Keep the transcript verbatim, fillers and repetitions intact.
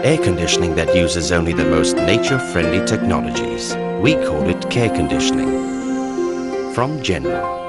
air conditioning that uses only the most nature-friendly technologies. We call it care conditioning. From Genma.